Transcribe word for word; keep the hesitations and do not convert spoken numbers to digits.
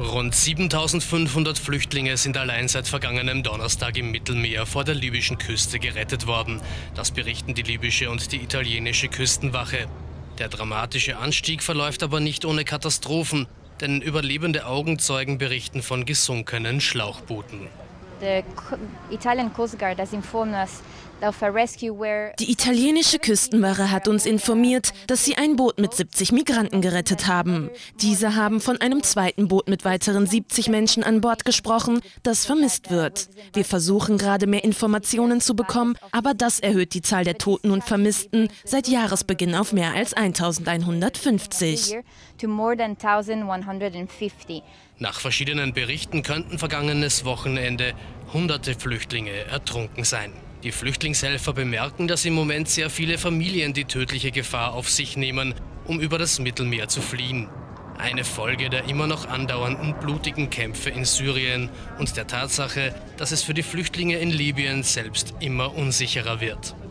Rund siebentausendfünfhundert Flüchtlinge sind allein seit vergangenem Donnerstag im Mittelmeer vor der libyschen Küste gerettet worden. Das berichten die libysche und die italienische Küstenwache. Der dramatische Anstieg verläuft aber nicht ohne Katastrophen, denn überlebende Augenzeugen berichten von gesunkenen Schlauchbooten. Die italienische Küstenwache hat uns informiert, dass sie ein Boot mit siebzig Migranten gerettet haben. Diese haben von einem zweiten Boot mit weiteren siebzig Menschen an Bord gesprochen, das vermisst wird. Wir versuchen gerade mehr Informationen zu bekommen, aber das erhöht die Zahl der Toten und Vermissten seit Jahresbeginn auf mehr als eintausendeinhundertfünfzig. Nach verschiedenen Berichten könnten vergangenes Wochenende hunderte Flüchtlinge ertrunken sein. Die Flüchtlingshelfer bemerken, dass im Moment sehr viele Familien die tödliche Gefahr auf sich nehmen, um über das Mittelmeer zu fliehen. Eine Folge der immer noch andauernden blutigen Kämpfe in Syrien und der Tatsache, dass es für die Flüchtlinge in Libyen selbst immer unsicherer wird.